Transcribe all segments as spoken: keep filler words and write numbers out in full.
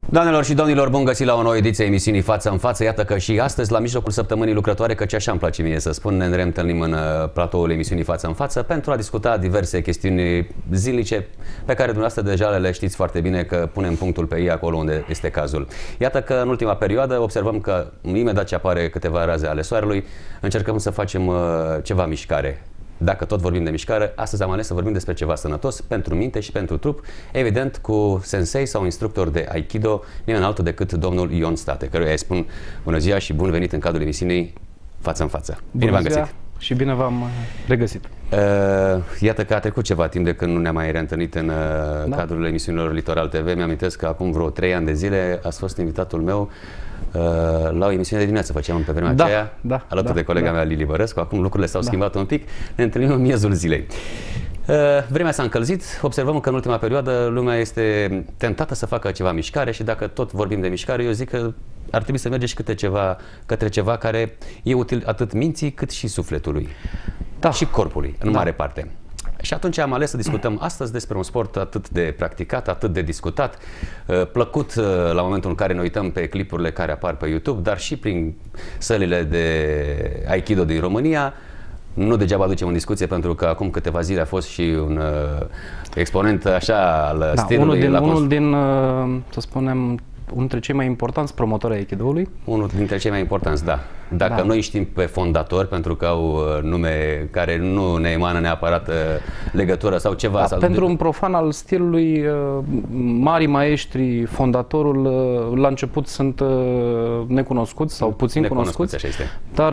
Doamnelor și domnilor, bun găsit la o nouă ediție a emisiunii Față în Față. Iată că și astăzi, la mijlocul săptămânii lucrătoare, căci așa îmi place mie să spun, ne reîntâlnim în platoul emisiunii Față în Față pentru a discuta diverse chestiuni zilnice pe care dumneavoastră deja le știți foarte bine că punem punctul pe ei acolo unde este cazul. Iată că în ultima perioadă observăm că imediat ce apare câteva raze ale soarelui, încercăm să facem ceva mișcare. Dacă tot vorbim de mișcare, astăzi am ales să vorbim despre ceva sănătos pentru minte și pentru trup, evident cu sensei sau instructor de Aikido, nimeni altul decât domnul Ion State, căruia îi spun bună ziua și bun venit în cadrul emisiunii Față în Față. Bine v-am găsit! Și bine v-am regăsit! Uh, iată că a trecut ceva timp de când nu ne-am mai reîntâlnit în uh, da. cadrul emisiunilor Litoral T V. Mi-amintesc că acum vreo trei ani de zile ați fost invitatul meu Uh, la o emisiune de dimineață, făceam pe vremea da, aceea, da, alături da, de colega da. mea Lili Bărescu. Acum lucrurile s-au da. schimbat un pic, ne întâlnim în miezul zilei. Uh, vremea s-a încălzit, observăm că în ultima perioadă lumea este tentată să facă ceva mișcare și dacă tot vorbim de mișcare, eu zic că ar trebui să merge și câte ceva, către ceva care e util atât minții cât și sufletului da. și corpului, în da. mare parte. Și atunci am ales să discutăm astăzi despre un sport atât de practicat, atât de discutat, plăcut la momentul în care ne uităm pe clipurile care apar pe YouTube, dar și prin sălile de Aikido din România. Nu degeaba aducem în discuție, pentru că acum câteva zile a fost și un exponent așa al da, stilului. Unul din, la unul din să spunem, unul dintre cei mai importanți promotori ai Aikido-ului. Unul dintre cei mai importanți, da. Dacă da. noi știm pe fondatori, pentru că au nume care nu ne emană neapărat legătură sau ceva. Da, sau pentru de... un profan al stilului, mari maestri, fondatorul, la început sunt necunoscuți sau puțin necunoscuți, cunoscuți. așa este. Dar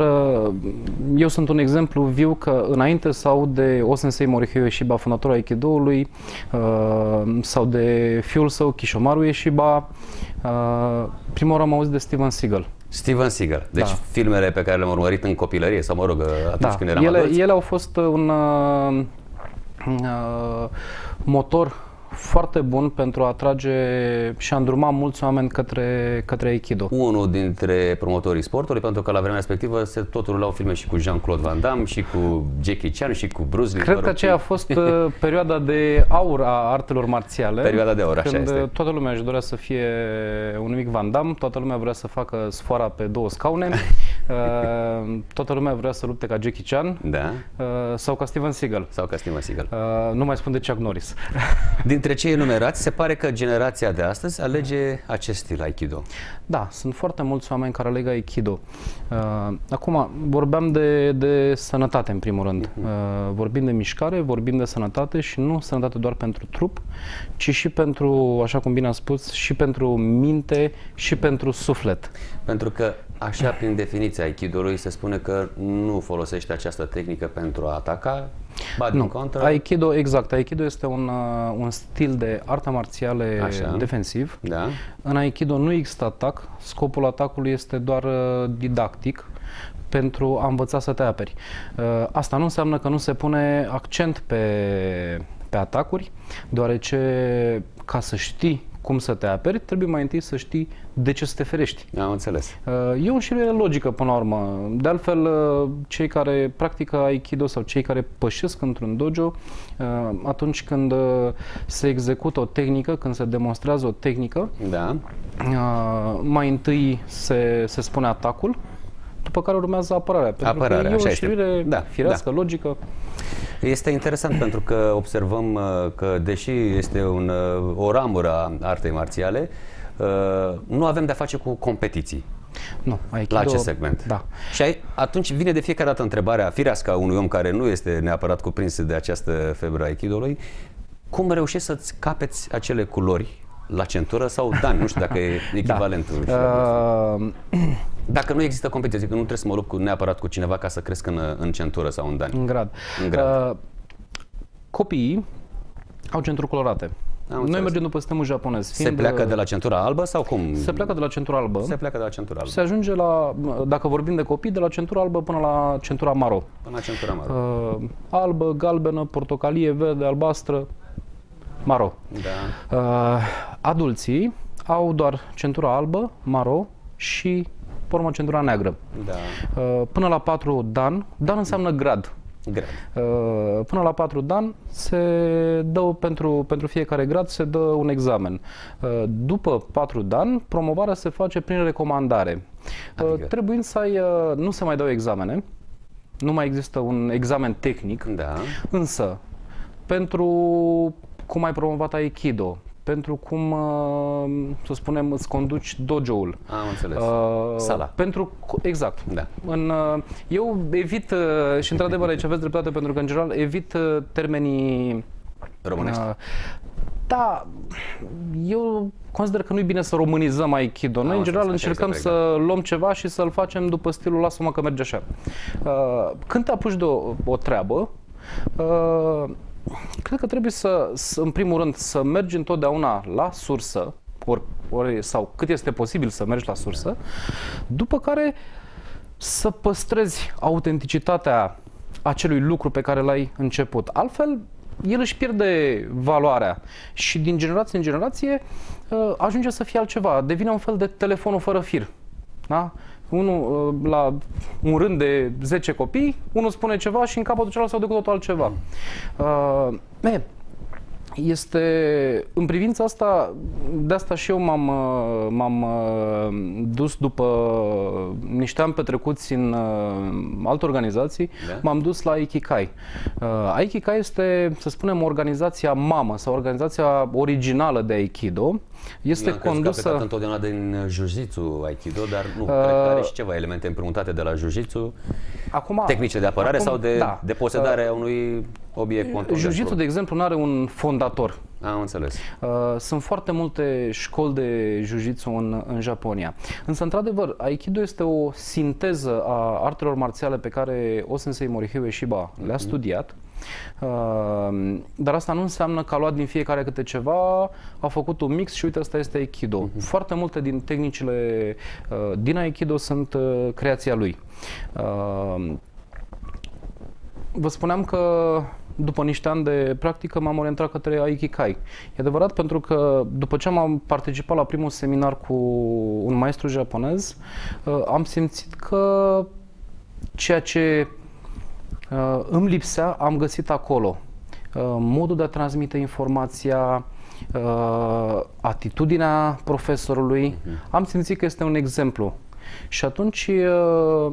eu sunt un exemplu viu că înainte să aud de O-sensei Morihei Ueshiba, fondatorul Aikido-ului, sau de fiul său, Kishomaru Ueshiba, prima oară am auzit de Steven Seagal. Steven Seagal. Deci da. filmele pe care le-am urmărit în copilărie, sau mă rog, atunci da. când eram ele, adulți. ele au fost un uh, uh, motor foarte bun pentru a atrage și a îndruma mulți oameni către, către Aikido. Unul dintre promotorii sportului, pentru că la vremea respectivă se tot rulau filme și cu Jean-Claude Van Damme, și cu Jackie Chan, și cu Bruce Lee. Cred că aceea a fost uh, perioada de aur a artelor marțiale. Perioada de aur, așa când este. Toată lumea își dorea să fie un mic Van Damme, toată lumea vrea să facă sfoara pe două scaune, uh, toată lumea vrea să lupte ca Jackie Chan, da. uh, sau ca Steven Seagal. Sau ca Steven Seagal. Uh, nu mai spun de Chuck Norris. Dintre cei enumerați, se pare că generația de astăzi alege acest stil Aikido. Da, sunt foarte mulți oameni care aleg Aikido. Uh, acum, vorbeam de, de sănătate în primul rând. Uh, vorbim de mișcare, vorbim de sănătate și nu sănătate doar pentru trup, ci și pentru, așa cum bine am spus, și pentru minte și pentru suflet. Pentru că, așa, prin definiția Aikido-ului, se spune că nu folosește această tehnică pentru a ataca, ba din nu. contră. Aikido, exact. Aikido este un, uh, un stil de arte marțiale așa. defensiv. Da. În Aikido nu există atac, scopul atacului este doar uh, didactic, pentru a învăța să te aperi. Uh, asta nu înseamnă că nu se pune accent pe, pe atacuri, deoarece ca să știi cum să te aperi, trebuie mai întâi să știi de ce să te ferești. Am înțeles. E o înșiruire logică până la urmă. De altfel, cei care practică Aikido sau cei care pășesc într-un dojo, atunci când se execută o tehnică, când se demonstrează o tehnică, da. mai întâi se, se spune atacul, după care urmează apărarea. Pentru apărarea, că e o înșiruire da, firească, da. logică. Este interesant pentru că observăm că, deși este un, o ramură a artei marțiale, nu avem de-a face cu competiții. Nu, Aikido, la acest segment. Da. Și atunci vine de fiecare dată întrebarea firească a unui om care nu este neapărat cuprins de această febră a Aikido-ului: cum reușești să-ți capeți acele culori la centură sau dan? Nu știu dacă e echivalentul. Da. Uh... Dacă nu există competiție, că nu trebuie să mă lupt cu, neapărat cu cineva ca să cresc în, în centură sau în dan. În grad. În grad. Uh, copiii au centuri colorate. Noi mergem după sistemul japonez. Se pleacă de la centura albă sau cum? Se pleacă de la centura albă. Se pleacă de la centura albă. Se ajunge la, dacă vorbim de copii, de la centura albă până la centura maro. Până la centura maro. Uh, albă, galbenă, portocalie, verde, albastră, maro. Da. Uh, adulții au doar centura albă, maro și, pe urmă, centura neagră. Da. Uh, până la patru dan. Dan înseamnă grad. Grad. Până la patru dan se dă pentru, pentru fiecare grad se dă un examen. După patru dan, promovarea se face prin recomandare. Adică? Trebuind să ai, nu se mai dau examene, nu mai există un examen tehnic, da. Însă pentru cum ai promovat Aikido, pentru cum, să spunem, îți conduci dojo-ul. Am înțeles. Uh, Sala. Pentru, exact. Da. În, eu evit, și într-adevăr aici aveți dreptate, pentru că în general evit termenii românești. Uh, da, eu consider că nu e bine să românizăm Aikido. Noi, în general, încercăm să luăm ceva și să-l facem după stilul lasă-mă că merge așa. Uh, când te apuci de o, o treabă, uh, cred că trebuie să, să, în primul rând, să mergi întotdeauna la sursă, ori, ori, sau cât este posibil să mergi la sursă, după care să păstrezi autenticitatea acelui lucru pe care l-ai început. Altfel, el își pierde valoarea și din generație în generație ajunge să fie altceva. Devine un fel de telefonul fără fir. Da? Unul, la un rând de zece copii, unul spune ceva și în capătul celălalt se aude cu totul altceva. Uh, e, este, în privința asta, de asta și eu m-am, m-am dus după niște ani petrecuți în alte organizații, da? M-am dus la Aikikai. Uh, Aikikai este, să spunem, organizația mamă sau organizația originală de Aikido. Este Eu condusă... că a plecat întotdeauna din Jiu-Jitsu Aikido, dar nu, uh, cred că are și ceva elemente împrumutate de la Jiu-Jitsu, acum, tehnice de apărare acum, sau de, da. de posedare a uh, unui obiect controlat. Jiu-Jitsu, de exemplu, nu are un fondator. Am înțeles. Uh, sunt foarte multe școli de Jiu-Jitsu în, în Japonia. Însă, într-adevăr, Aikido este o sinteză a artelor marțiale pe care O-sensei Morihei Ueshiba le-a studiat. Uh, dar asta nu înseamnă că a luat din fiecare câte ceva, a făcut un mix și uite, asta este Aikido. Uh-huh. Foarte multe din tehnicile uh, din Aikido sunt uh, creația lui. Uh, vă spuneam că după niște ani de practică m-am orientat către Aikikai. E adevărat, pentru că după ce am participat la primul seminar cu un maestru japonez, uh, am simțit că ceea ce Uh, îmi lipsea, am găsit acolo. Uh, modul de a transmite informația, uh, atitudinea profesorului. Uh-huh. Am simțit că este un exemplu. Și atunci uh,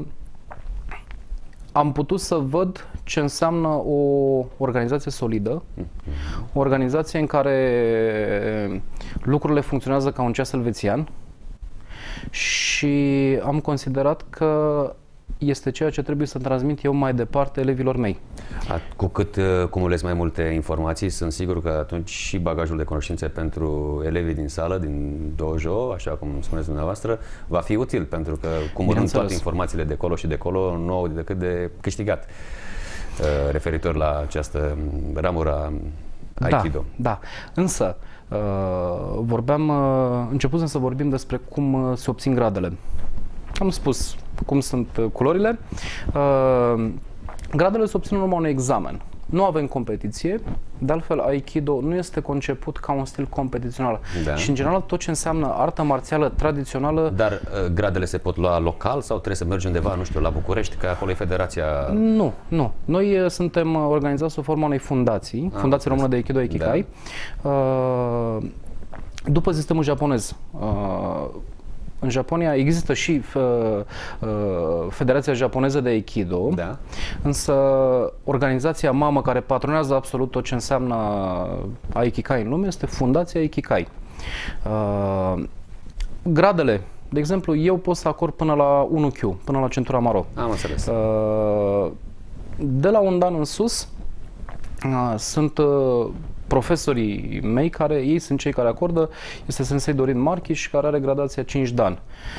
am putut să văd ce înseamnă o organizație solidă, uh-huh. o organizație în care lucrurile funcționează ca un ceas elvețian și am considerat că este ceea ce trebuie să transmit eu mai departe elevilor mei. Cu cât uh, cumulezi mai multe informații, sunt sigur că atunci și bagajul de cunoștințe pentru elevii din sală, din dojo, așa cum spuneți dumneavoastră, va fi util, pentru că cumulând toate informațiile de colo și de colo, nu au decât de câștigat uh, referitor la această ramură Aikido. Da, da. Însă, uh, vorbeam, uh, începusem să vorbim despre cum uh, se obțin gradele. Am spus cum sunt culorile. Uh, gradele se obțin în urma unui examen. Nu avem competiție, de altfel Aikido nu este conceput ca un stil competițional. Da. Și în general tot ce înseamnă artă marțială tradițională... Dar uh, gradele se pot lua local sau trebuie să mergi undeva, nu știu, la București, că acolo e federația... Nu, nu. Noi uh, suntem organizați sub forma unei fundații, ah, Fundația Română de Aikido Aikikai. Da. Uh, după sistemul japonez, uh, în Japonia există și uh, uh, Federația Japoneză de Aikido, da. Însă organizația mamă care patronează absolut tot ce înseamnă Aikikai în lume este Fundația Aikikai. Uh, gradele, de exemplu, eu pot să acord până la unu Q, până la centura Maro. Am înțeles. Uh, de la un dan în sus uh, sunt uh, profesorii mei, care ei sunt cei care acordă, este sensei Dorin Marchiș, care are gradația cinci dan.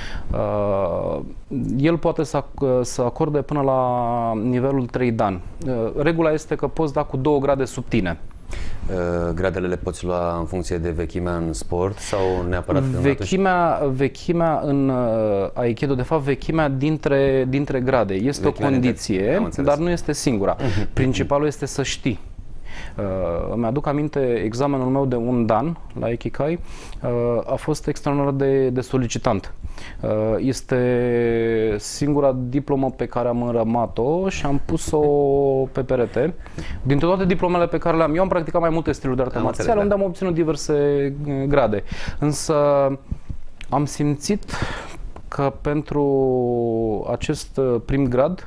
Uh, el poate să, să acorde până la nivelul trei dan. Uh, regula este că poți da cu două grade sub tine. Uh, gradele le poți lua în funcție de vechimea în sport sau neapărat vechimea, în vechimea în uh, Aikido, de fapt vechimea dintre, dintre grade. Este vechimea o condiție, dar nu este singura. Uh-huh. Principalul este să știi. Uh, îmi aduc aminte, examenul meu de un dan la Ikigai uh, a fost extraordinar de, de solicitant. Uh, este singura diplomă pe care am înrămat-o și am pus-o pe perete. Dintre toate diplomele pe care le-am, eu am practicat mai multe stiluri de artă marțială, unde am obținut diverse grade. Însă am simțit că pentru acest prim grad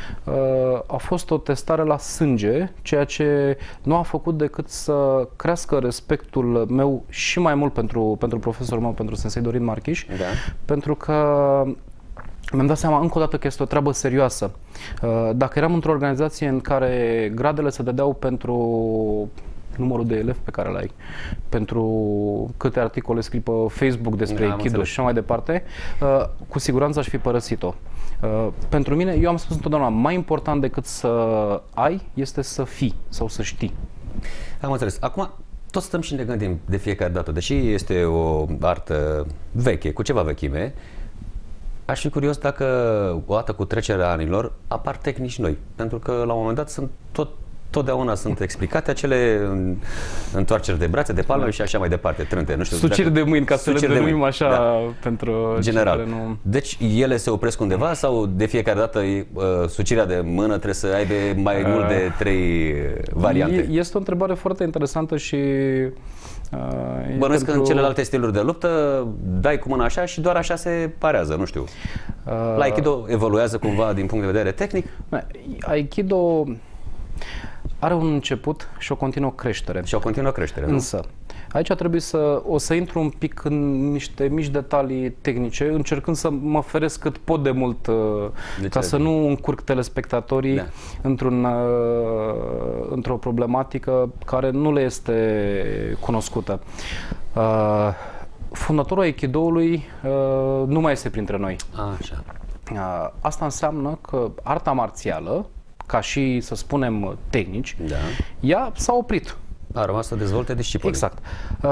a fost o testare la sânge, ceea ce nu a făcut decât să crească respectul meu și mai mult pentru, pentru profesorul meu, pentru Sensei Dorin Marchiș, da. Pentru că mi-am dat seama încă o dată că este o treabă serioasă. Dacă eram într-o organizație în care gradele se dădeau pentru numărul de elevi pe care l-ai, pentru câte articole scrii pe Facebook despre da, Aikido și așa mai departe, uh, cu siguranță aș fi părăsit-o. Uh, pentru mine, eu am spus întotdeauna, mai important decât să ai, este să fii sau să știi. Am înțeles. Acum, tot stăm și ne gândim de fiecare dată, deși este o artă veche, cu ceva vechime, aș fi curios dacă, odată cu trecerea anilor, apar tehnici noi. Pentru că, la un moment dat, sunt tot Totdeauna sunt explicate acele întoarceri de brațe, de palme și așa mai departe, trânte, nu știu. Suciri de mâini, ca să le denumim așa, da. Pentru general. Nu... Deci ele se opresc undeva sau de fiecare dată uh, sucirea de mână trebuie să aibă mai uh, mult de trei variante? Este o întrebare foarte interesantă și Uh, Bănuiesc pentru... că în celelalte stiluri de luptă dai cu mâna așa și doar așa se parează, nu știu. Uh, La Aikido evoluează cumva din punct de vedere tehnic? Aikido are un început și o continuă creștere. Și o continuă creștere, Însă, aici trebuie să, o să intru un pic în niște mici detalii tehnice, încercând să mă feresc cât pot de mult, de ca să nu încurc telespectatorii da. într-un, uh, într-o problematică care nu le este cunoscută. Uh, fondatorul Aikido-ului uh, nu mai este printre noi. Așa. Uh, asta înseamnă că arta marțială, ca și, să spunem, tehnici, da. ea s-a oprit. A rămas să dezvolte discipline. Exact. Uh,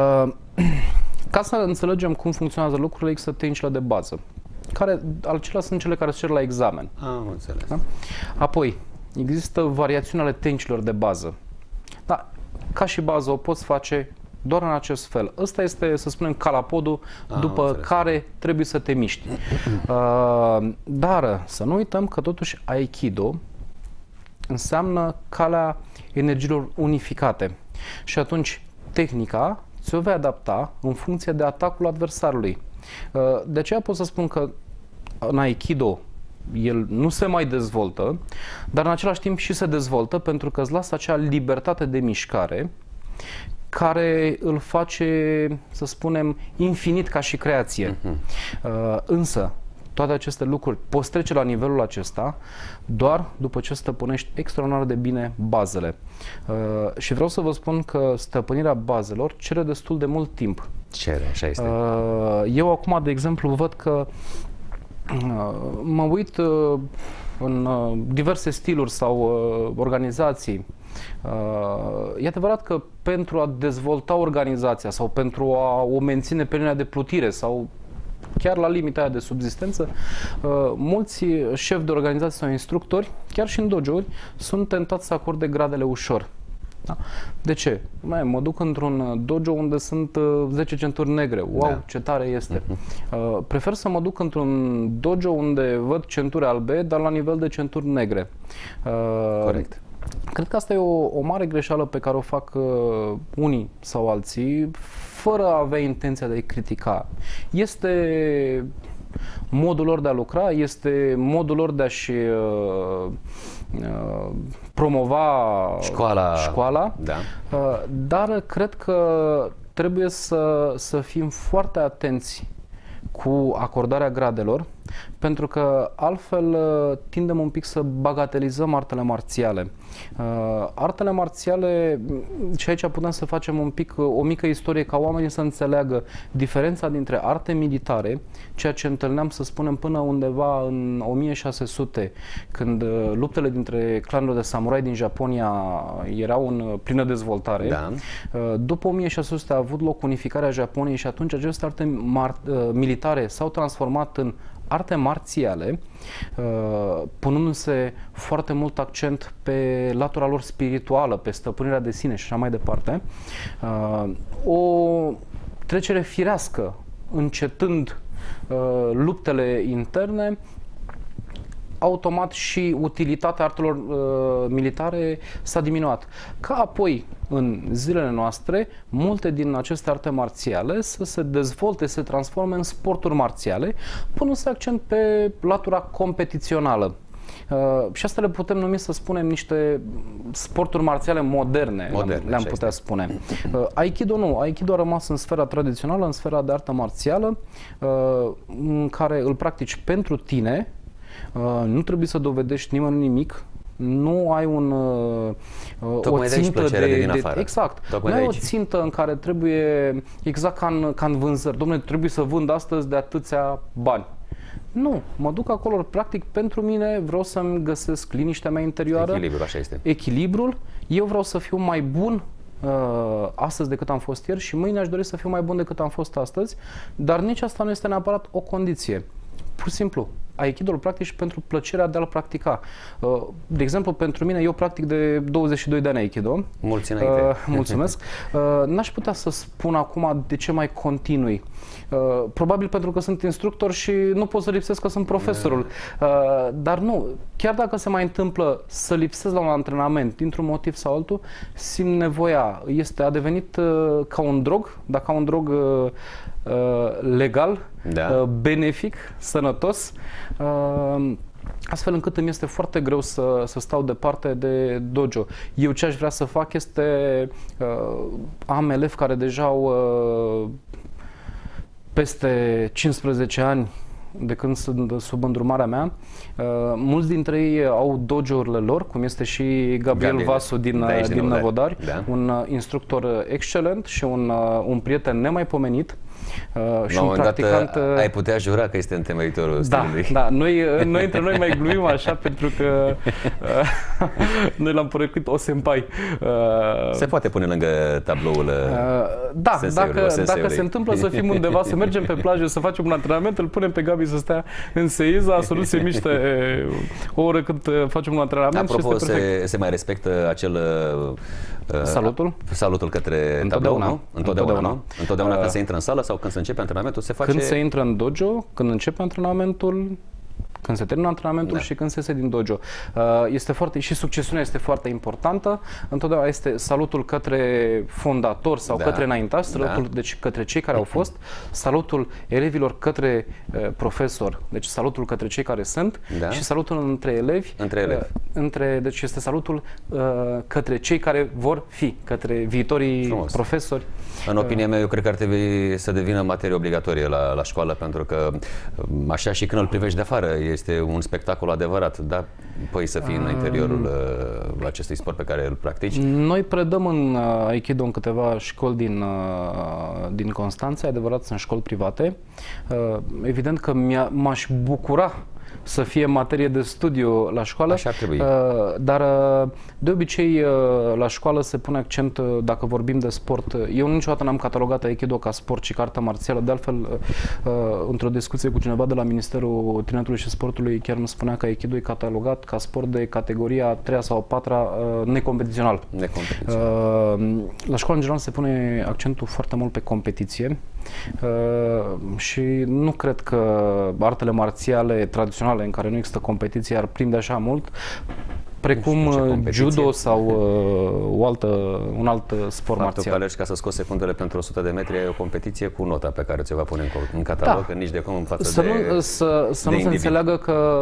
ca să înțelegem cum funcționează lucrurile, există tehnicile de bază, care, acelea sunt cele care se cer la examen. Am înțeles. Da? Apoi, există variațiuni ale tehnicilor de bază. Da, ca și bază o poți face doar în acest fel. Ăsta este, să spunem, calapodul ah, după care trebuie să te miști. Uh, dar să nu uităm că totuși Aikido înseamnă calea energiilor unificate. Și atunci tehnica ți-o vei adapta în funcție de atacul adversarului. Uh, de aceea pot să spun că în Aikido el nu se mai dezvoltă, dar în același timp și se dezvoltă pentru că îți lasă acea libertate de mișcare care îl face, să spunem, infinit ca și creație. Uh-huh. Uh, însă, toate aceste lucruri poți trece la nivelul acesta doar după ce stăpânești extraordinar de bine bazele. Uh, și vreau să vă spun că stăpânirea bazelor cere destul de mult timp. Cere, așa este. Uh, eu acum, de exemplu, văd că uh, mă uit uh, în uh, diverse stiluri sau uh, organizații. Uh, e adevărat că pentru a dezvolta organizația sau pentru a o menține pe linia de plutire sau chiar la limita aia de subzistență, uh, mulți șefi de organizații sau instructori, chiar și în dojo-uri, sunt tentați să acorde gradele ușor. Da? De ce? Mai, mă duc într-un dojo unde sunt uh, zece centuri negre. Wow, da. Ce tare este! Uh, prefer să mă duc într-un dojo unde văd centuri albe, dar la nivel de centuri negre. Uh, Corect. Cred că asta e o, o mare greșeală pe care o fac uh, unii sau alții, fără a avea intenția de a-i critica. Este modul lor de a lucra, este modul lor de a-și uh, uh, promova școala, școala da. uh, dar cred că trebuie să, să fim foarte atenți cu acordarea gradelor, pentru că altfel tindem un pic să bagatelizăm artele marțiale. Uh, artele marțiale, și aici putem să facem un pic, o mică istorie ca oamenii să înțeleagă diferența dintre arte militare, ceea ce întâlneam, să spunem, până undeva în o mie șase sute, când luptele dintre clanurile de samurai din Japonia erau în plină dezvoltare. Da. Uh, după o mie șase sute a avut loc unificarea Japoniei și atunci aceste arte militare s-au transformat în arte marțiale, punându-se foarte mult accent pe latura lor spirituală, pe stăpânirea de sine și așa mai departe, o trecere firească, încetând luptele interne, automat și utilitatea artelor uh, militare s-a diminuat. Ca apoi, în zilele noastre, multe din aceste arte marțiale să se dezvolte, să se transforme în sporturi marțiale, punându-se accent pe latura competițională. Uh, și asta le putem numi, să spunem, niște sporturi marțiale moderne, moderne le-am putea este. spune. Uh, Aikido nu. Aikido a rămas în sfera tradițională, în sfera de artă marțială, uh, în care îl practici pentru tine. Uh, nu trebuie să dovedești nimănui nimic, nu ai un, uh, o țintă de, de, din de afară. Exact. Tocmai nu ai o aici. țintă în care trebuie, exact ca în, ca în vânzări, dom'le, trebuie să vând astăzi de atâția bani. Nu, mă duc acolo, practic pentru mine, vreau să-mi găsesc liniștea mea interioară. Echilibrul, așa este. Echilibrul. Eu vreau să fiu mai bun uh, astăzi decât am fost ieri și mâine aș dori să fiu mai bun decât am fost astăzi, dar nici asta nu este neapărat o condiție. Pur și simplu, Aikido-ul practici pentru plăcerea de a-l practica. De exemplu, pentru mine, eu practic de douăzeci și doi de ani Aikido. Mulți înainte. Uh, mulțumesc. Uh, n-aș putea să spun acum de ce mai continui. Uh, probabil pentru că sunt instructor și nu pot să lipsesc că sunt profesorul. Uh, dar nu, chiar dacă se mai întâmplă să lipsesc la un antrenament dintr-un motiv sau altul, simt nevoia. Este, a devenit uh, ca un drog, dar ca un drog uh, legal, da. uh, benefic, sănătos, uh, astfel încât îmi este foarte greu să, să stau departe de dojo. Eu ce aș vrea să fac este, uh, am elevi care deja au uh, peste cincisprezece ani de când sunt sub îndrumarea mea. Uh, mulți dintre ei au dojo-urile lor, cum este și Gabriel, Gabriel Vasu din, de din Năvodari, da. un uh, instructor excelent și un, uh, un prieten nemaipomenit. Uh, și la un practicant, dat, uh, ai putea jura că este întemeitorul da, stilului. Da, noi, noi între noi mai glumim așa pentru că uh, noi l-am poreclit o senpai. Uh, se poate pune lângă tabloul uh, Da, dacă, dacă se întâmplă să fim undeva, să mergem pe plajă, să facem un antrenament, îl punem pe Gabi să stea în seiza, să nu se miște o oră cât facem un antrenament. Apropo, și este se, se mai respectă acel uh, salutul? Salutul către Întotdeauna. tablou, nu? Întotdeauna, Întotdeauna. nu? Întotdeauna Uh, când se intră în sală sau când se începe antrenamentul, se face... Când se intră în dojo, când începe antrenamentul, când se termină antrenamentul, da, și când se iese din dojo. Este foarte, și succesiunea este foarte importantă. Întotdeauna este salutul către fondator sau, da, către înaintași, salutul, da, deci către cei care au fost, salutul elevilor către uh, profesor, deci salutul către cei care sunt, da, și salutul între elevi. Între elevi. Uh, între, deci este salutul uh, către cei care vor fi, către viitorii Frumos. profesori. În opinia mea, eu cred că ar trebui să devină materie obligatorie la, la școală, pentru că așa și când îl privești de afară, este un spectacol adevărat, dar păi să fii în interiorul uh, acestui sport pe care îl practici. Noi predăm în uh, Aikido în câteva școli din, uh, din Constanța, adevărat, sunt școli private. Uh, evident că m-aș bucura să fie materie de studiu la școală. Așa ar trebui. Dar de obicei la școală se pune accent, dacă vorbim de sport, eu niciodată n-am catalogat Aikido ca sport și ca artă marțială, de altfel într-o discuție cu cineva de la Ministerul Tineretului și Sportului chiar îmi spunea că Aikido e catalogat ca sport de categoria a treia sau a patra necompetițional. Necompetițional. La școală în general se pune accentul foarte mult pe competiție. Uh, și nu cred că artele marțiale tradiționale în care nu există competiție ar prinde așa mult precum judo sau uh, o altă, un alt sport Faptul marțial. că alegi ca să scoți secundele pentru o sută de metri e o competiție cu nota pe care ți-o va pune în, în catalog, da, nici de cum în față să de nu, Să, să de nu se înțeleagă că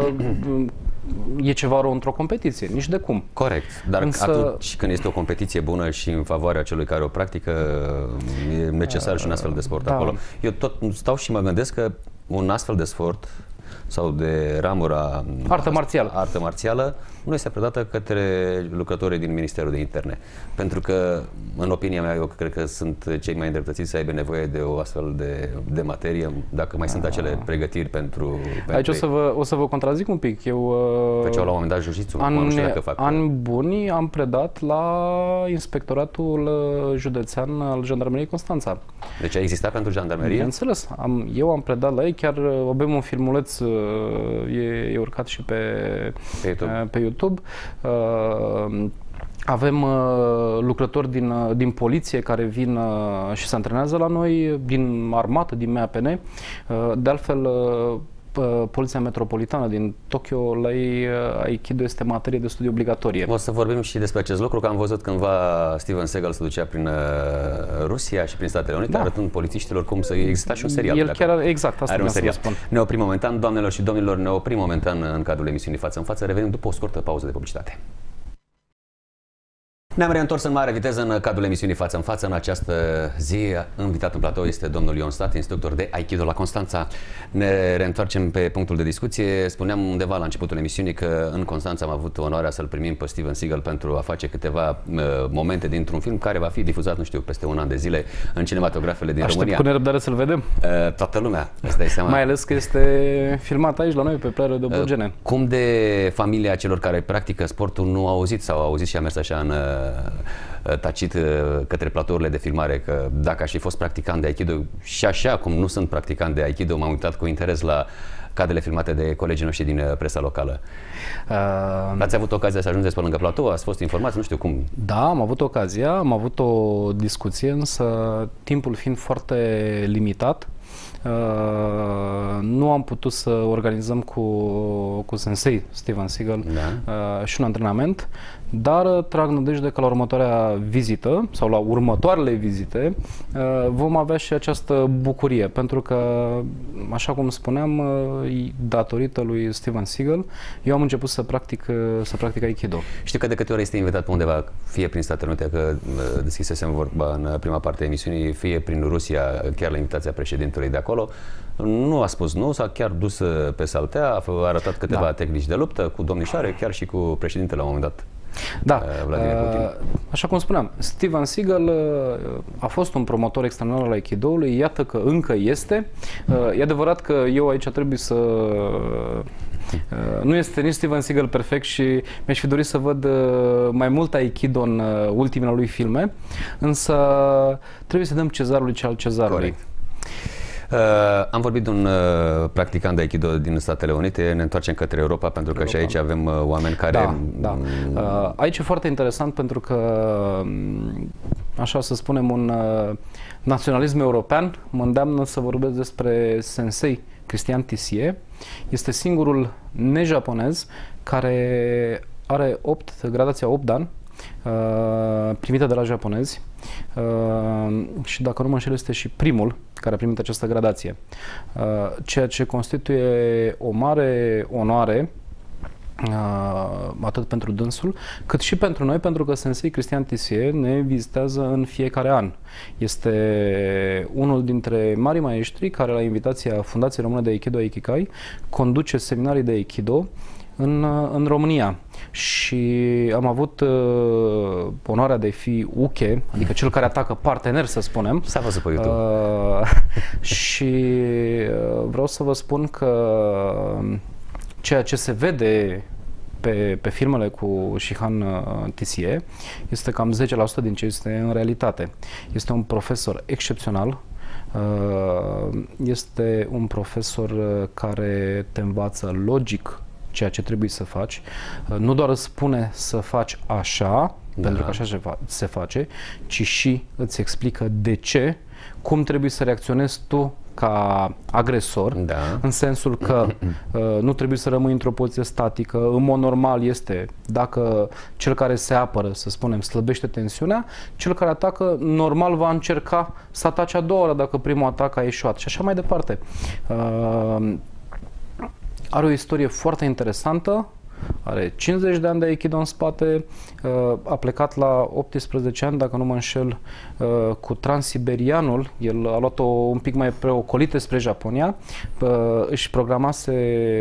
e ceva rău într-o competiție, nici de cum. Corect, dar Însă... atunci când este o competiție bună și în favoarea celui care o practică, e necesar și un astfel de sport, da, acolo. Eu tot stau și mă gândesc că un astfel de sport sau de ramura artă marțială, artă marțială nu este predată către lucrătorii din Ministerul de Interne. Pentru că, în opinia mea, eu cred că sunt cei mai îndreptățiți să aibă nevoie de o astfel de, de materie, dacă mai sunt acele pregătiri pentru... Aici o să, vă, o să vă contrazic un pic. Eu, făceau la un moment dat jiu-jitsu, an, nu știu dacă fac. Ani buni am predat la Inspectoratul Județean al Jandarmeriei Constanța. Deci a existat pentru jandarmerie? Bineînțeles. Am, eu am predat la ei, chiar avem un filmuleț, e, e urcat și pe, pe YouTube. Pe YouTube. Uh, Avem uh, lucrători din, uh, din poliție care vin uh, și se antrenează la noi, din armată, din M A P N. Uh, de altfel, uh, Poliția Metropolitană din Tokyo, la ei Aikido este materie de studiu obligatorie. O să vorbim și despre acest lucru, că am văzut cândva Steven Seagal se ducea prin Rusia și prin Statele Unite, da, arătând polițiștilor cum să exista și un serial. El chiar, exact, asta vreau să vă spun. Ne oprim momentan, doamnelor și domnilor, ne oprim momentan în cadrul emisiunii Față în Față, revenim după o scurtă pauză de publicitate. Ne-am reîntors în mare viteză în cadrul emisiunii Față în Față. În această zi, invitat în platou este domnul Ion Stat, instructor de Aikido la Constanța. Ne reîntoarcem pe punctul de discuție. Spuneam undeva la începutul emisiunii că în Constanța am avut onoarea să-l primim pe Steven Seagal pentru a face câteva uh, momente dintr-un film care va fi difuzat, nu știu, peste un an de zile în cinematografele din Aștept România. Cu nerăbdare să-l vedem. Uh, toată lumea, îți dai seama. Mai ales că este filmat aici la noi, pe Plarea de Borgene. Uh, cum de familia celor care practică sportul nu au auzit sau au auzit și a mers așa în tacit către platourile de filmare, că dacă aș fi fost practicant de Aikido și așa cum nu sunt practicant de Aikido, m-am uitat cu interes la cadrele filmate de colegii noștri din presa locală. Uh, Ați avut ocazia să ajungeți pe lângă platou? Ați fost informați? Nu știu cum. Da, am avut ocazia, am avut o discuție, însă timpul fiind foarte limitat, Uh, nu am putut să organizăm cu, cu sensei Steven Seagal da. uh, și un antrenament, dar trag nădejde că la următoarea vizită sau la următoarele vizite uh, vom avea și această bucurie, pentru că, așa cum spuneam, uh, datorită lui Steven Seagal, eu am început să practic, uh, să practic Aikido. Știu că de câte ori este invitat pe undeva, fie prin Statele Unite, că uh, deschisesem vorba în prima parte a emisiunii, fie prin Rusia, chiar la invitația președintelui de acolo, nu a spus nu, s-a chiar dus pe saltea, a arătat câteva da. tehnici de luptă cu domnișoare, chiar și cu președintele la un moment dat. Da, Vladimir Putin. Așa cum spuneam, Steven Seagal a fost un promotor extraordinar al Aikido-ului, iată că încă este. E adevărat că eu aici trebuie să... Nu este nici Steven Seagal perfect și mi-aș fi dorit să văd mai mult Aikido în ultimele lui filme, însă trebuie să dăm cezarului ce al cezarului. Corect. Uh, am vorbit de un uh, practicant de Aikido din Statele Unite, ne întoarcem către Europa, pentru că Europa. Și aici avem uh, oameni care... Da, da. Uh, aici e foarte interesant pentru că, așa să spunem, un uh, naționalism european mă îndeamnă să vorbesc despre sensei Cristian Tissier. Este singurul nejaponez care are opt, gradația opt dan, uh, primită de la japonezi. Uh, și dacă nu mă înșel, este și primul care a primit această gradație, uh, ceea ce constituie o mare onoare uh, atât pentru dânsul, cât și pentru noi, pentru că sensei Cristian Tissier ne vizitează în fiecare an. Este unul dintre marii maestri care, la invitația Fundației Române de Aikido Aikikai, conduce seminarii de Aikido în, în România. Și am avut uh, onoarea de a fi uke, adică cel care atacă partener, să spunem. S-a văzut pe YouTube. Uh, și uh, vreau să vă spun că ceea ce se vede pe, pe filmele cu Shihan uh, Tissier este cam zece la sută din ce este în realitate. Este un profesor excepțional. Uh, este un profesor care te învață logic ceea ce trebuie să faci. Nu doar îți spune să faci așa, da. pentru că așa se face, ci și îți explică de ce, cum trebuie să reacționezi tu ca agresor, da. în sensul că uh, nu trebuie să rămâi într-o poziție statică. În mod normal este, dacă cel care se apără, să spunem, slăbește tensiunea, cel care atacă normal va încerca să atace a doua oră dacă primul atac a ieșuat și așa mai departe. Uh, Are o istorie foarte interesantă. are cincizeci de ani de Aikido în spate, a plecat la optsprezece ani, dacă nu mă înșel, cu Transiberianul. El a luat-o un pic mai preocolită spre Japonia, își programase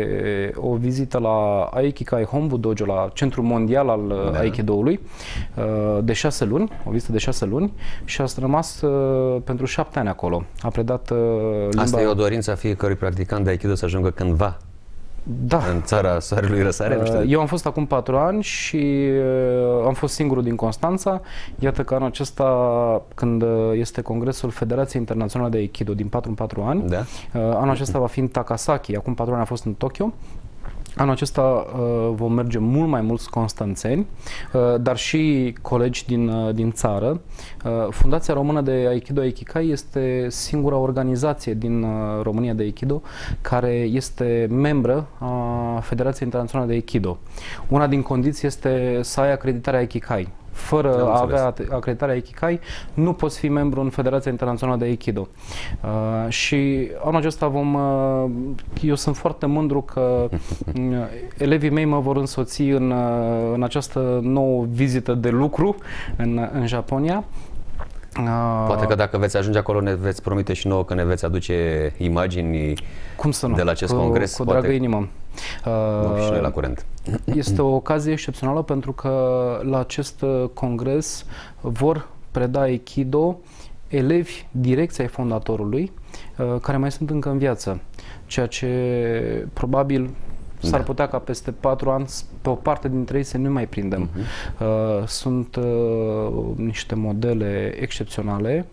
o vizită la Aikikai Hombu Dojo, la Centrul Mondial al da. Aikido-ului, de șase luni, o vizită de șase luni, și a rămas pentru șapte ani acolo. A predat limba... Asta e o dorință a fiecărui practicant de Aikido, să ajungă cândva da. în țara soarelui răsare? Nu știu. Eu am fost acum patru ani și am fost singurul din Constanța. Iată că anul acesta, când este Congresul Federației Internaționale de Aikido, din patru în patru ani, da. Anul acesta va fi în Takasaki, acum patru ani a fost în Tokyo. Anul acesta uh, vom merge mult mai mulți constanțeni, uh, dar și colegi din, uh, din țară. Uh, Fundația Română de Aikido Aikikai este singura organizație din uh, România de Aikido care este membră a Federației Internaționale de Aikido. Una din condiții este să ai acreditarea Aikikai. Fără a avea acreditarea Aikikai, nu poți fi membru în Federația Internațională de Aikido. Uh, și anul acesta vom... Uh, eu sunt foarte mândru că uh, elevii mei mă vor însoți în, uh, în această nouă vizită de lucru în, în Japonia. Uh, Poate că dacă veți ajunge acolo ne veți promite și nouă că ne veți aduce imagini cum să nu? de la acest cu, congres. Cu dragă inimă. Uh, și noi la curent. Este o ocazie excepțională pentru că la acest congres vor preda Aikido elevi direcți ai fondatorului uh, care mai sunt încă în viață, ceea ce probabil s-ar da. putea ca peste patru ani pe o parte dintre ei să nu mai prindem. Uh-huh. uh, sunt uh, niște modele excepționale.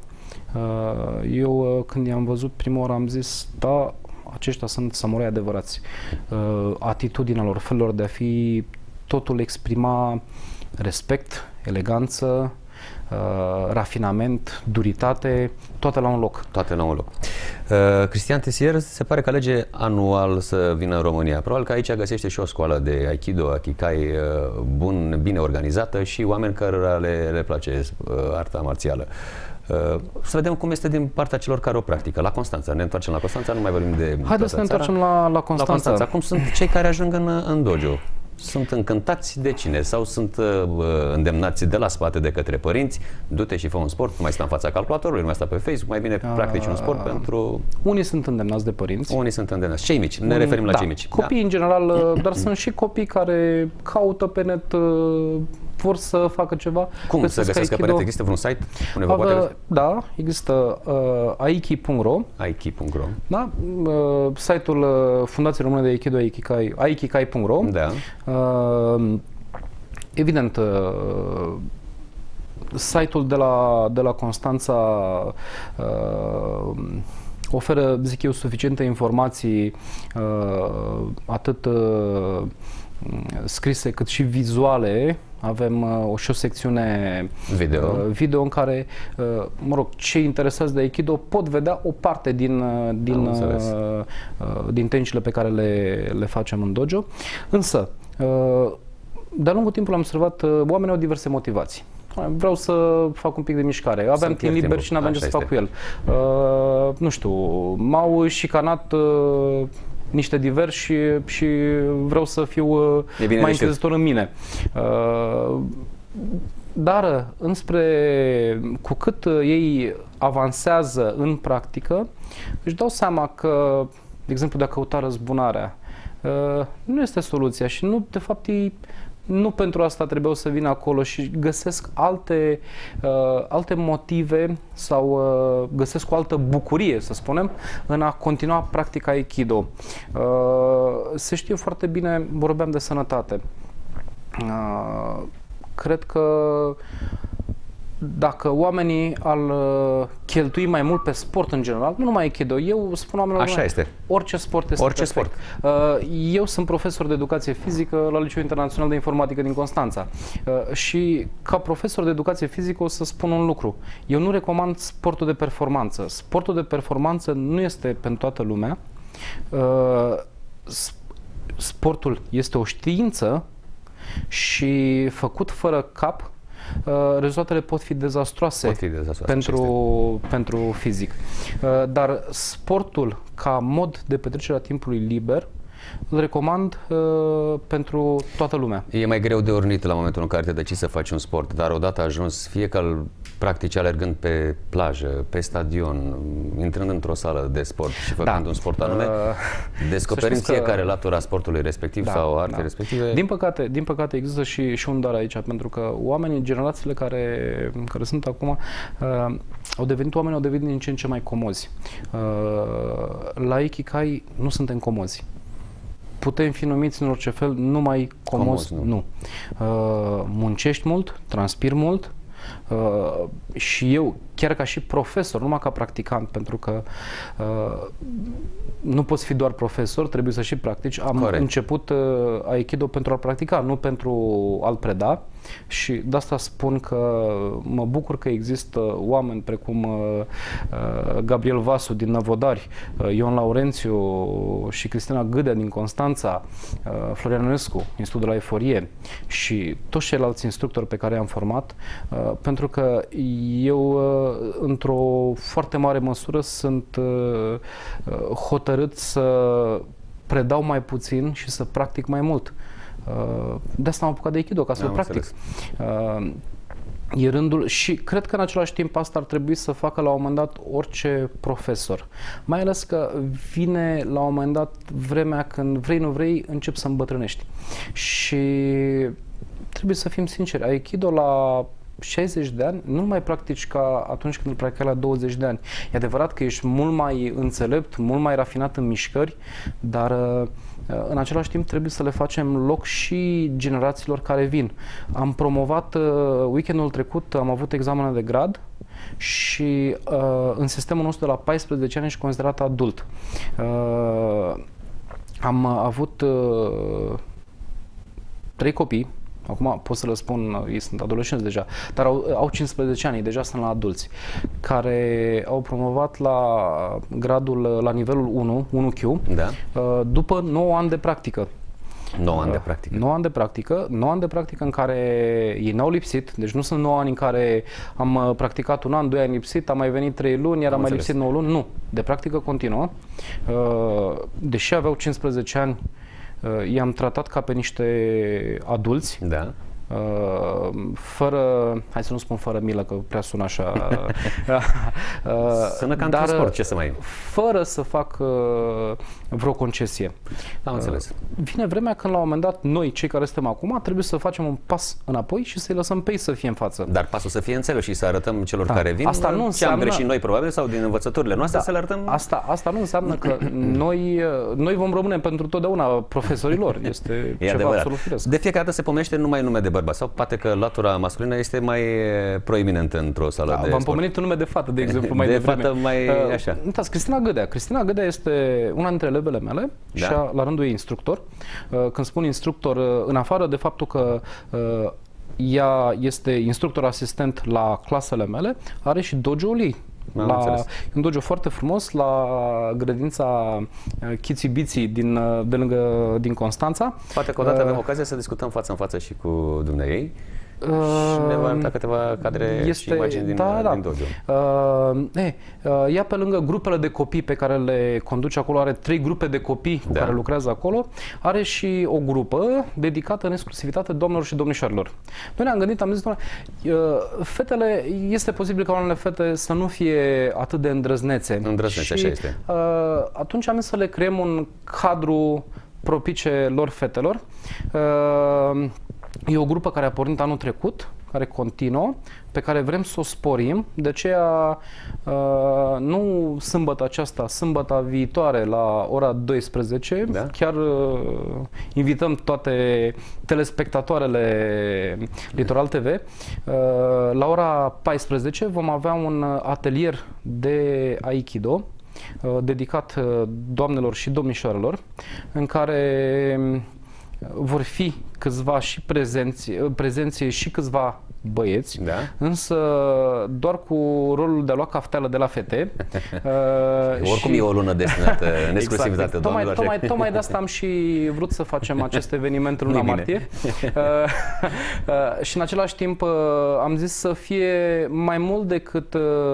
Uh, eu uh, când i-am văzut prima oară am zis, da, aceștia sunt samurai adevărați. Uh, atitudinea lor, felul lor de a fi, totul exprima respect, eleganță, uh, rafinament, duritate, toate la un loc. Toate la un loc. Uh, Cristian Tesier se pare că alege anual să vină în România. Probabil că aici găsește și o școală de Aikido, Aikikai uh, bun, bine organizată și oameni cărora le, le place uh, arta marțială. Uh, să vedem cum este din partea celor care o practică. La Constanța. Ne întoarcem la Constanța, nu mai vorbim de Haideți să ne întoarcem la, la Constanța. La Constanța. Cum sunt cei care ajung în, în dojo? Sunt încântați de cine? Sau sunt uh, îndemnați de la spate de către părinți? Du-te și fă un sport, nu mai sta în fața calculatorului, nu mai sta pe Facebook, mai bine uh, practici un sport pentru... Unii sunt îndemnați de părinți. Unii sunt îndemnați. Cei mici, ne Unii, referim la da, cei mici. Copii da. în general, dar sunt și copii care caută pe net, vor să facă ceva. Cum să găsească pe net? Există vreun site? Uneva Avea, poate... Da, există uh, aiki punct ro. aiki punct ro. Da, uh, site-ul uh, Fundației Române de Aikido Aikikai, aikikai punct ro. Da. Uh, evident, uh, site-ul de la, de la Constanța uh, oferă, zic eu, suficiente informații, uh, atât uh, scrise cât și vizuale. Avem uh, și o secțiune video. Uh, video în care, uh, mă rog, cei interesați de Aikido pot vedea o parte din, uh, din, uh, uh, din tehnicile pe care le, le facem în dojo. Însă, uh, de-a lungul timpului am observat, uh, oamenii au diverse motivații. Vreau să fac un pic de mișcare. Aveam timp liber și n-aveam ce să fac cu el. Uh, nu știu, m-au șicanat uh, niște diversi și, și vreau să fiu uh, mai încrezător în mine. Uh, dar înspre, cu cât ei avansează în practică, își dau seama că, de exemplu, de a căuta răzbunarea, uh, nu este soluția și nu, de fapt, ei nu pentru asta trebuiau să vină acolo și găsesc alte, uh, alte motive sau uh, găsesc o altă bucurie, să spunem, în a continua practica Aikido. Uh, se știe foarte bine, vorbeam de sănătate. Uh, cred că dacă oamenii ar cheltui mai mult pe sport în general, nu numai Aikido, eu spun oamenilor, așa este. Orice sport este orice perfect. Sport. Eu sunt profesor de educație fizică la Liceul Internațional de Informatică din Constanța și ca profesor de educație fizică o să spun un lucru. Eu nu recomand sportul de performanță. Sportul de performanță nu este pentru toată lumea. Sportul este o știință și făcut fără cap, Uh, rezultatele pot fi dezastroase, pot fi dezastroase pentru, pentru fizic. Uh, dar sportul ca mod de petrecere a timpului liber îl recomand uh, pentru toată lumea. E mai greu de urnit la momentul în care te decizi să faci un sport, dar odată ajuns, fie că îl practici alergând pe plajă, pe stadion, intrând într-o sală de sport și făcând Da. un sport anume, Uh, descoperim că- fiecare latura sportului respectiv Da, sau arte da. respective. Din păcate, din păcate există și, și un dar aici, pentru că oamenii, generațiile care, care sunt acum, uh, au devenit oameni, au devenit din ce în ce mai comozi. Uh, la Ikigai nu suntem comozi. Putem fi numiți în orice fel, numai comozi, Comozi, nu. nu. Uh, muncești mult, transpiri mult, Uh, și eu, chiar ca și profesor, numai ca practicant, pentru că uh, nu poți fi doar profesor, trebuie să și practici. Am Corect. început uh, Aikido pentru a practica, nu pentru a-l preda, și de asta spun că mă bucur că există oameni precum uh, uh, Gabriel Vasu din Năvodari, uh, Ion Laurențiu și Cristina Gâdea din Constanța, uh, Florian Ionescu, Institutul de la Eforie și toți ceilalți instructori pe care i-am format, uh, pentru că eu, uh, într-o foarte mare măsură, sunt uh, uh, hotărât să predau mai puțin și să practic mai mult. Uh, de asta am apucat de Aikido, ca să-l practic. Uh, e rândul și cred că în același timp asta ar trebui să facă la un moment dat orice profesor. Mai ales că vine la un moment dat vremea când vrei, nu vrei, începi să îmbătrânești. Și trebuie să fim sinceri, Aikido la șaizeci de ani nu mai practici ca atunci când îl practicai la douăzeci de ani. E adevărat că ești mult mai înțelept, mult mai rafinat în mișcări, dar în același timp trebuie să le facem loc și generațiilor care vin. Am promovat weekendul trecut, am avut examene de grad și în sistemul nostru de la paisprezece ani ești considerat adult. Am avut trei copii. Acum pot să le spun, ei sunt adolescenți deja, dar au, au cincisprezece ani, deja sunt la adulți, care au promovat la gradul, la nivelul unu, unu Q, Da. după nouă ani de practică. nouă ani de practică. nouă ani de practică, nouă ani de practică în care ei n-au lipsit, deci nu sunt nouă ani în care am practicat un an, doi ani lipsit, am mai venit trei luni, iar am, am mai lipsit nouă luni, nu, de practică continuă. Deși aveau cincisprezece ani, i-am tratat ca pe niște adulți, Da. fără, hai să nu spun fără milă, că prea sună așa, Sună ca într-un sport, ce să mai... fără să fac vreo concesie. Am înțeles. Vine vremea când la un moment dat noi, cei care suntem acum, trebuie să facem un pas înapoi și să-i lăsăm pe ei să fie în față. Dar pasul să fie înțeles și să arătăm celor Da. care vin Asta nu ce înseamnă... am greșit noi probabil sau din învățăturile noastre, Da. să le arătăm... Asta, asta nu înseamnă că noi, noi vom rămâne pentru totdeauna profesorilor. Este E ceva adevărat. absolut firesc. De fiecare dată se pomenește numai nume de bărbați sau poate că latura masculină este mai proeminentă într-o sală Da, de v-am sport. pomenit un nume de fată, de exemplu, mai De devreme. fată mai așa. Uitați, Cristina Gâdea. Cristina Gâdea este una dintre elevele mele Da. și a, la rândul ei instructor. Uh, Când spun instructor, uh, în afară de faptul că uh, ea este instructor asistent la clasele mele, are și dojo-ul ei. Am La înțeles. un dojo foarte frumos la grădința uh, Chiții Biții din, uh, de lângă, din Constanța. Poate că odată Uh, avem ocazia să discutăm față în față și cu dumneavoei Uh, și ne va arăta câteva cadre și imagini din, da, da. din dojo. Uh, e, uh, ea pe lângă grupele de copii pe care le conduce acolo, are trei grupe de copii cu Da. care lucrează acolo, are și o grupă dedicată în exclusivitate doamnelor și domnișoarelor. Noi ne-am gândit, am zis, doamne, uh, fetele, este posibil ca unele fete să nu fie atât de îndrăznețe. Îndrăznețe, și, așa este. Uh, atunci am zis să le creăm un cadru propice lor fetelor. Uh, E o grupă care a pornit anul trecut, care continuă, pe care vrem să o sporim. De aceea, uh, nu sâmbătă aceasta, sâmbăta viitoare la ora douăsprezece, Da. chiar uh, invităm toate telespectatoarele Litoral T V. Uh, la ora paisprezece vom avea un atelier de Aikido uh, dedicat uh, doamnelor și domnișoarelor, în care vor fi câțiva și prezenți, prezenți și câțiva băieți, Da. însă doar cu rolul de a lua cafteală de la fete. uh, Oricum și... e o lună destinată în exclusivitate, exact. Tocmai, doamnelor. tocmai, tocmai de asta am și vrut să facem acest eveniment în luna Nu-i bine. martie. Uh, uh, și în același timp uh, am zis să fie mai mult decât uh,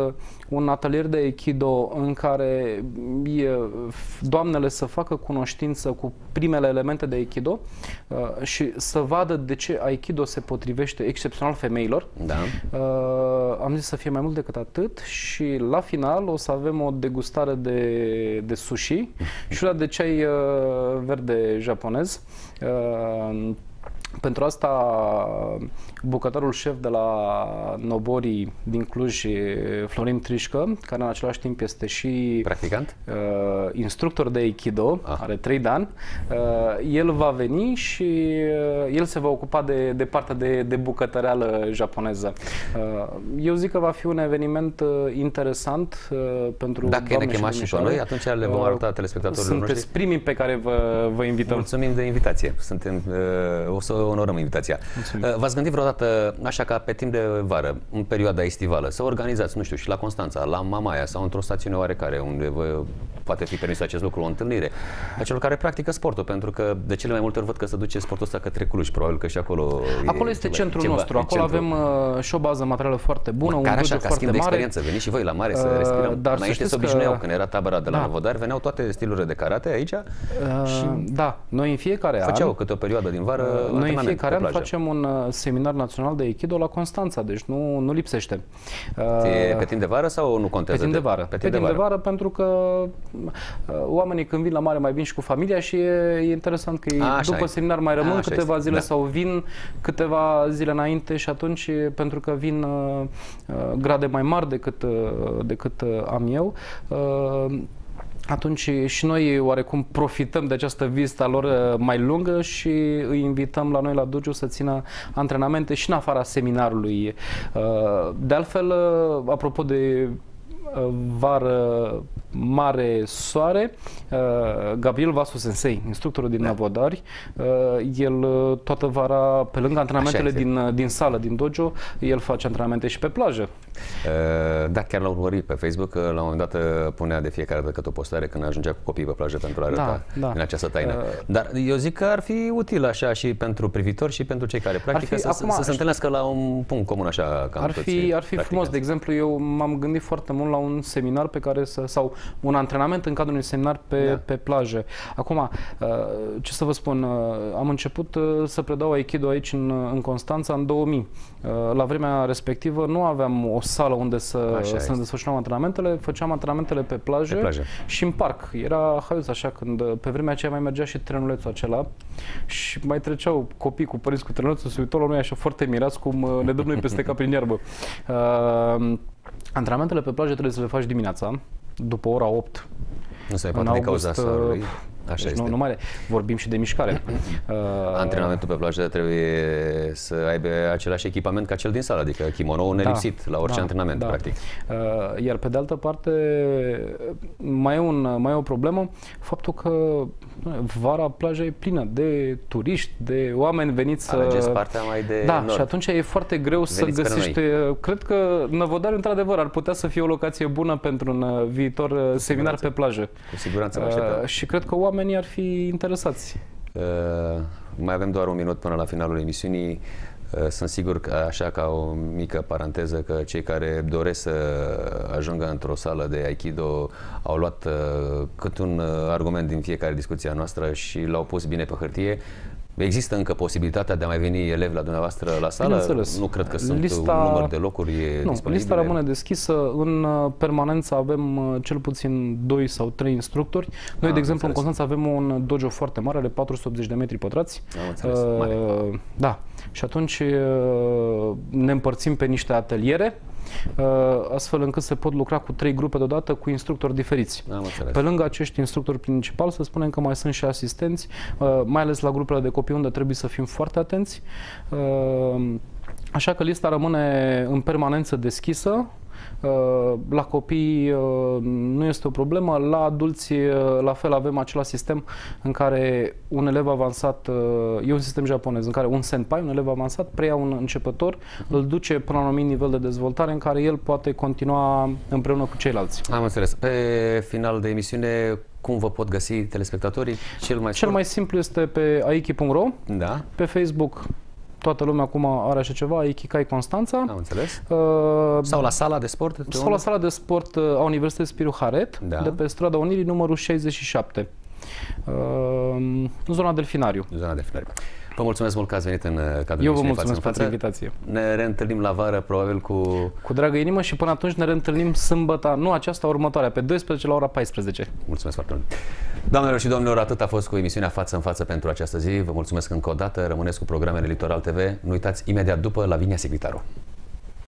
un atelier de Aikido în care e, doamnele să facă cunoștință cu primele elemente de Aikido uh, și să vadă de ce Aikido se potrivește excepțional femeilor. Da. Uh, am zis să fie mai mult decât atât și la final o să avem o degustare de, de sushi și una de ceai uh, verde japonez. Uh, Pentru asta, bucătarul șef de la Nobori din Cluj, Florin Trișcă, care în același timp este și practicant, uh, instructor de Aikido, ah. are trei de ani, uh, el va veni și uh, el se va ocupa de, de partea de, de bucătăreală japoneză. Uh, eu zic că va fi un eveniment uh, interesant uh, pentru Dacă ne chemați și pe noi, atunci le vom arăta telespectatorilor noștri. Sunteți primii pe care vă, vă invităm. Mulțumim de invitație. Suntem, uh, o să onorăm invitația. Uh, V-ați gândit vreodată, așa ca pe timp de vară, în perioada estivală, să organizați, nu știu, și la Constanța, la Mamaia sau într-o stațiune oarecare, unde vă poate fi permis acest lucru, o întâlnire a celor care practică sportul, pentru că de cele mai multe ori văd că se duce sportul ăsta către Cluj, probabil că și acolo Acolo e este ceva, centrul ceva, nostru, acolo centru. avem uh, și o bază materială foarte bună, Măcar un așa, dojo ca foarte schimb de mare. experiență, veniți și voi la mare să respirăm. Uh, dar Înainte să se obișnuiau, că... când era tabăra de la da. Novodar, veneau toate stilurile de karate aici uh, și da, noi în fiecare făceau an, câte o perioadă din vară uh, noi în fiecare an plajă. facem un uh, seminar național de Aikido la Constanța, deci nu, nu lipsește. Uh, e pe timp de vară sau nu contează? Pe timp de vară. Pe timp, pe timp de, de vară, pentru că uh, oamenii când vin la mare mai vin și cu familia și e, e interesant că ei, după e. seminar mai rămân A, câteva este. zile Da. sau vin câteva zile înainte și atunci, pentru că vin uh, grade mai mari decât, uh, decât uh, am eu, uh, atunci și noi oarecum profităm de această vizită a lor mai lungă și îi invităm la noi la dojo să țină antrenamente și în afara seminarului. De altfel, apropo de vară mare soare, Gabriel Vasu Sensei, instructorul din da. Novodari, el toată vara, pe lângă antrenamentele din, din sală, din dojo, el face antrenamente și pe plajă. Da, chiar l-am urmărit pe Facebook, la un moment dat punea de fiecare dată câte o postare când ajungea cu copiii pe plajă pentru a arăta da, da. din această taină. Uh, Dar eu zic că ar fi util așa și pentru privitori și pentru cei care practică fi, să, acum, să se întâlnească la un punct comun așa cam ar fi, ar fi frumos, de exemplu, eu m-am gândit foarte mult la un seminar pe care să, sau un antrenament în cadrul unui seminar pe, da. pe plajă. Acum, ce să vă spun, am început să predau Aikido aici în, în Constanța în două mii. La vremea respectivă nu aveam o sală unde să, să ne desfășurăm antrenamentele, făceam antrenamentele pe plajă, pe plajă și în parc. Era haios așa, când pe vremea aceea mai mergea și trenulețul acela și mai treceau copii cu părinți cu trenulețul, se uitau la noi așa foarte mirați cum ne dăm noi peste cap prin iarbă. Uh, antrenamentele pe plajă trebuie să le faci dimineața, după ora opt. Nu se mai poate din cauza soarelui. Așa deci este. Nu, nu mai vorbim și de mișcare. Uh, Antrenamentul pe plajă trebuie să aibă același echipament ca cel din sală, adică kimono nelipsit da, la orice da, antrenament, da. practic. Uh, iar pe de altă parte, mai e, un, mai e o problemă, faptul că vara plaja e plină de turiști, de oameni veniți să... Alegeți partea mai de Da, nord. Și atunci e foarte greu veniți să găsești... Cred că Năvodari, într-adevăr, ar putea să fie o locație bună pentru un viitor seminar pe plajă. Cu siguranță vă așteptăm. Uh, și cred că oamenii ar fi interesați. Uh, mai avem doar un minut până la finalul emisiunii. Uh, sunt sigur că, așa ca o mică paranteză, că cei care doresc să ajungă într-o sală de Aikido au luat uh, cât un uh, argument din fiecare discuție a noastră și l-au pus bine pe hârtie. Există încă posibilitatea de a mai veni elevi la dumneavoastră la sală? Nu cred că sunt lista, un număr de locuri nu, disponibile. Lista rămâne deschisă. În permanență avem cel puțin doi sau trei instructori. Noi, ah, de exemplu, înțeles. În Constanța avem un dojo foarte mare, are patru sute optzeci de metri pătrați. Am înțeles. Uh, mare. Da. Și atunci ne împărțim pe niște ateliere, astfel încât se pot lucra cu trei grupe deodată cu instructori diferiți. Pe lângă acești instructori principali, să spunem că mai sunt și asistenți, mai ales la grupele de copii unde trebuie să fim foarte atenți. Așa că lista rămâne în permanență deschisă. La copii nu este o problemă, la adulți la fel avem același sistem în care un elev avansat, e un sistem japonez în care un senpai, un elev avansat, preia un începător, uh-huh. îl duce până la un anumit nivel de dezvoltare în care el poate continua împreună cu ceilalți. Am înțeles. Pe final de emisiune, cum vă pot găsi telespectatorii? Cel mai, Cel mai simplu este pe aiki punct ro, da. pe Facebook toată lumea acum are așa ceva, Ikigai Constanța. Am înțeles. Uh, Sau la sala de sport? Sau la sala de sport uh, a Universității Spiru Haret, Da. de pe strada Unirii, numărul șaizeci și șapte. Uh, în zona Delfinariu. Zona Delfinariu. Vă mulțumesc mult că ați venit în cadrul Eu vă emisiunii mulțumesc Față în pentru Față. invitație. Ne reîntâlnim la vară, probabil cu... Cu dragă inimă și până atunci ne reîntâlnim sâmbătă, nu aceasta, următoarea, pe doisprezece la ora paisprezece. Mulțumesc foarte mult. Doamnelor și domnilor, atât a fost cu emisiunea Față în Față pentru această zi. Vă mulțumesc încă o dată. Rămâneți cu programele Litoral T V. Nu uitați, imediat după, Lavinia Sigritaru.